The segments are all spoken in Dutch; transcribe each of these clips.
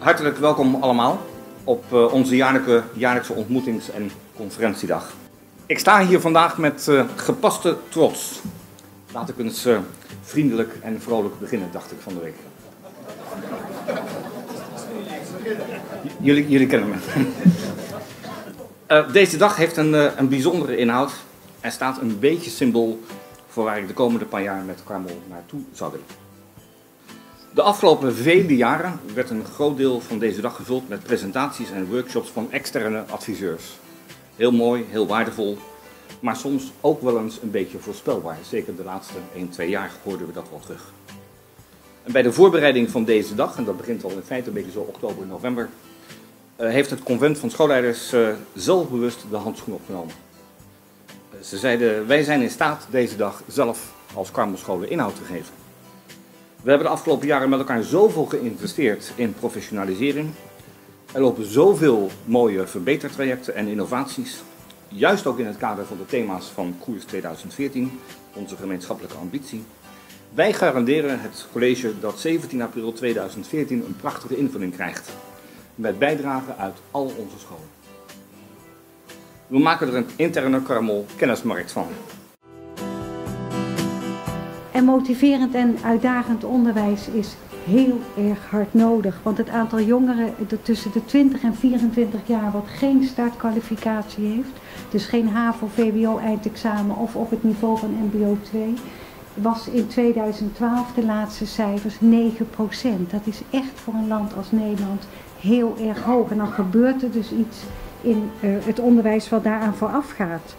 Hartelijk welkom allemaal op onze jaarlijkse ontmoetings- en conferentiedag. Ik sta hier vandaag met gepaste trots. Laat ik eens vriendelijk en vrolijk beginnen, dacht ik van de week. Jullie kennen me. Deze dag heeft een bijzondere inhoud en staat een beetje symbool voor waar ik de komende paar jaar met Carmel naartoe zou willen. De afgelopen vele jaren werd een groot deel van deze dag gevuld met presentaties en workshops van externe adviseurs. Heel mooi, heel waardevol, maar soms ook wel eens een beetje voorspelbaar. Zeker de laatste 1-2 jaar hoorden we dat wel terug. En bij de voorbereiding van deze dag, en dat begint al in feite een beetje zo oktober, november, heeft het convent van schoolleiders zelfbewust de handschoen opgenomen. Ze zeiden, wij zijn in staat deze dag zelf als Carmelscholen inhoud te geven. We hebben de afgelopen jaren met elkaar zoveel geïnvesteerd in professionalisering. Er lopen zoveel mooie verbetertrajecten en innovaties. Juist ook in het kader van de thema's van Koers 2014, onze gemeenschappelijke ambitie. Wij garanderen het college dat 17 april 2014 een prachtige invulling krijgt. Met bijdragen uit al onze scholen. We maken er een interne Carmel kennismarkt van. En motiverend en uitdagend onderwijs is heel erg hard nodig. Want het aantal jongeren tussen de 20 en 24 jaar wat geen startkwalificatie heeft, dus geen HAVO, VWO eindexamen of op het niveau van MBO 2, was in 2012 de laatste cijfers 9%. Dat is echt voor een land als Nederland heel erg hoog. En dan gebeurt er dus iets in het onderwijs wat daaraan vooraf gaat.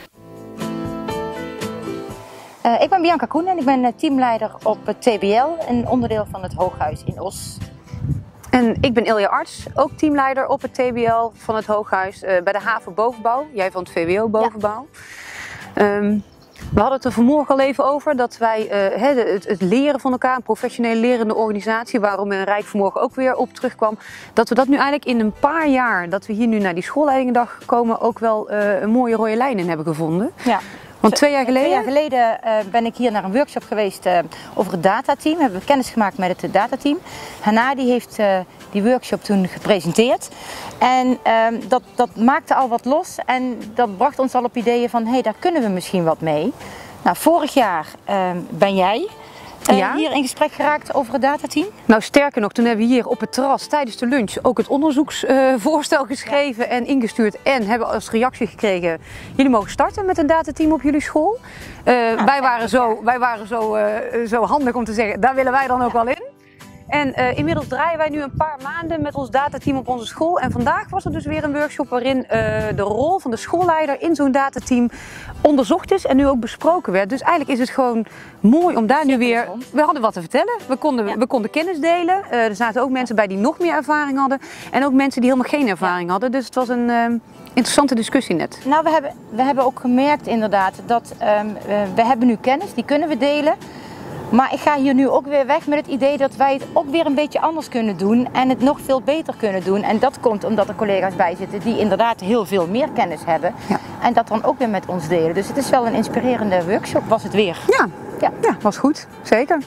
Ik ben Bianca Koen en ik ben teamleider op het TBL, een onderdeel van het Hooghuis in Os. En ik ben Ilja Arts, ook teamleider op het TBL van het Hooghuis bij de HAVO bovenbouw, jij van het VWO bovenbouw. Ja. We hadden het er vanmorgen al even over dat wij het leren van elkaar, een professionele lerende organisatie, waarom Rijk vanmorgen ook weer op terugkwam, dat we dat nu eigenlijk in een paar jaar, dat we hier nu naar die schoolleidingendag komen, ook wel een mooie rode lijn in hebben gevonden. Ja. Want 2 jaar geleden? 2 jaar geleden ben ik hier naar een workshop geweest over het datateam. Hebben we kennis gemaakt met het datateam. Hanna die heeft die workshop toen gepresenteerd. En dat maakte al wat los en dat bracht ons al op ideeën van, hé, daar kunnen we misschien wat mee. Nou, vorig jaar ben jij hier in gesprek geraakt over het datateam? Nou, sterker nog, toen hebben we hier op het terras tijdens de lunch ook het onderzoeksvoorstel geschreven en ingestuurd. En hebben als reactie gekregen, jullie mogen starten met een datateam op jullie school. Wij waren zo handig om te zeggen, daar willen wij dan ook wel in. En inmiddels draaien wij nu een paar maanden met ons datateam op onze school. En vandaag was er dus weer een workshop waarin de rol van de schoolleider in zo'n datateam onderzocht is en nu ook besproken werd. Dus eigenlijk is het gewoon mooi om daar nu weer... We hadden wat te vertellen. We konden kennis delen. Er zaten ook mensen bij die nog meer ervaring hadden. En ook mensen die helemaal geen ervaring hadden. Dus het was een interessante discussie net. Nou, we hebben ook gemerkt inderdaad dat we hebben nu kennis, die kunnen we delen. Maar ik ga hier nu ook weer weg met het idee dat wij het ook weer een beetje anders kunnen doen en het nog veel beter kunnen doen. En dat komt omdat er collega's bij zitten die inderdaad heel veel meer kennis hebben. Ja. En dat dan ook weer met ons delen. Dus het is wel een inspirerende workshop, was het weer. Ja, was goed. Zeker.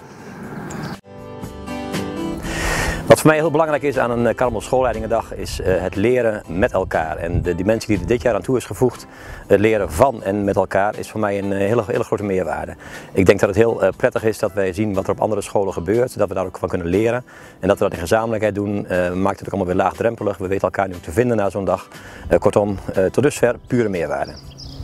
Wat voor mij heel belangrijk is aan een Carmel schoolleidingendag is het leren met elkaar. En de dimensie die er dit jaar aan toe is gevoegd, het leren van en met elkaar, is voor mij een hele grote meerwaarde. Ik denk dat het heel prettig is dat wij zien wat er op andere scholen gebeurt, dat we daar ook van kunnen leren. En dat we dat in gezamenlijkheid doen, maakt het ook allemaal weer laagdrempelig. We weten elkaar nu ook te vinden na zo'n dag. Kortom, tot dusver pure meerwaarde.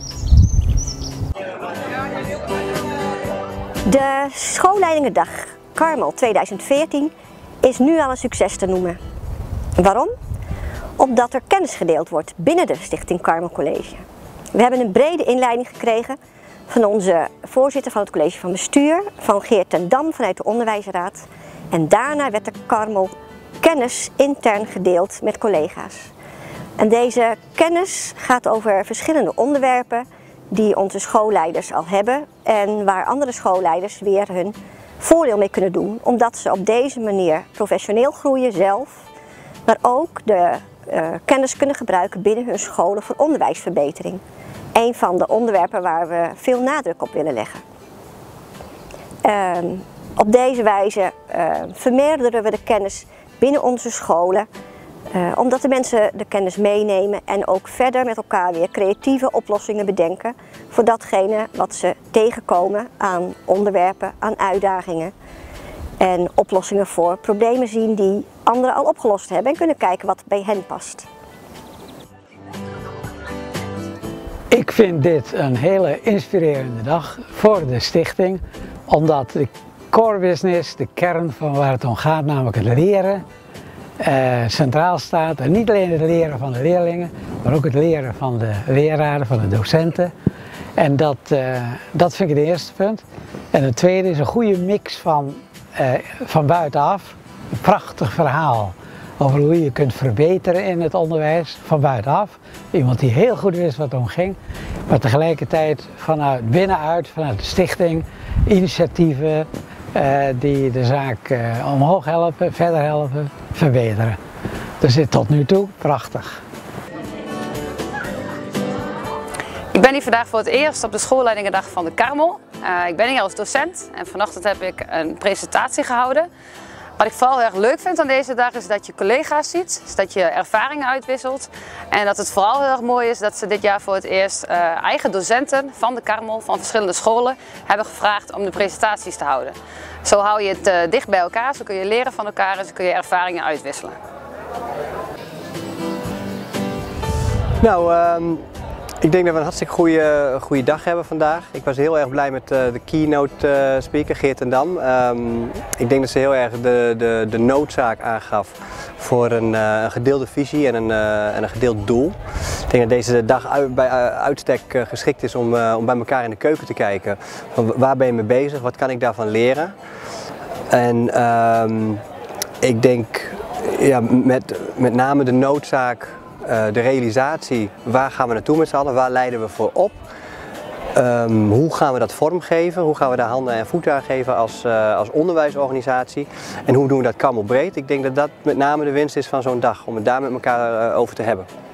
De schoolleidingendag Carmel 2014 is nu al een succes te noemen. Waarom? Omdat er kennis gedeeld wordt binnen de Stichting Carmel College. We hebben een brede inleiding gekregen van onze voorzitter van het college van bestuur, van Geert ten Dam vanuit de onderwijsraad. En daarna werd de Carmel kennis intern gedeeld met collega's. En deze kennis gaat over verschillende onderwerpen die onze schoolleiders al hebben en waar andere schoolleiders weer hun voordeel mee kunnen doen, omdat ze op deze manier professioneel groeien zelf, maar ook de kennis kunnen gebruiken binnen hun scholen voor onderwijsverbetering. Een van de onderwerpen waar we veel nadruk op willen leggen. Op deze wijze vermeerderen we de kennis binnen onze scholen. Omdat de mensen de kennis meenemen en ook verder met elkaar weer creatieve oplossingen bedenken voor datgene wat ze tegenkomen aan onderwerpen, aan uitdagingen. En oplossingen voor problemen zien die anderen al opgelost hebben en kunnen kijken wat bij hen past. Ik vind dit een hele inspirerende dag voor de stichting, omdat de core business, de kern van waar het om gaat, namelijk het leren, centraal staat. En niet alleen het leren van de leerlingen, maar ook het leren van de leraren, van de docenten. En dat vind ik het eerste punt. En het tweede is een goede mix van buitenaf. Een prachtig verhaal over hoe je kunt verbeteren in het onderwijs van buitenaf. Iemand die heel goed wist wat het om ging, maar tegelijkertijd vanuit binnenuit, vanuit de stichting, initiatieven die de zaak omhoog helpen, verder helpen, verbeteren. Dus dit tot nu toe prachtig. Ik ben hier vandaag voor het eerst op de schoolleidingendag van de Karmel. Ik ben hier als docent en vanochtend heb ik een presentatie gehouden. Wat ik vooral heel erg leuk vind aan deze dag is dat je collega's ziet, is dat je ervaringen uitwisselt. En dat het vooral heel erg mooi is dat ze dit jaar voor het eerst eigen docenten van de Karmel, van verschillende scholen, hebben gevraagd om de presentaties te houden. Zo hou je het dicht bij elkaar, zo kun je leren van elkaar en zo kun je ervaringen uitwisselen. Nou, ik denk dat we een hartstikke goede dag hebben vandaag. Ik was heel erg blij met de keynote speaker Geert ten Dam. Ik denk dat ze heel erg de noodzaak aangaf voor een gedeelde visie en een gedeeld doel. Ik denk dat deze dag bij uitstek geschikt is om bij elkaar in de keuken te kijken. Van waar ben je mee bezig? Wat kan ik daarvan leren? En ik denk ja, met name de noodzaak, de realisatie, waar gaan we naartoe met z'n allen, waar leiden we voor op? Hoe gaan we dat vormgeven? Hoe gaan we daar handen en voeten aan geven als onderwijsorganisatie? En hoe doen we dat kamelbreed? Ik denk dat dat met name de winst is van zo'n dag, om het daar met elkaar over te hebben.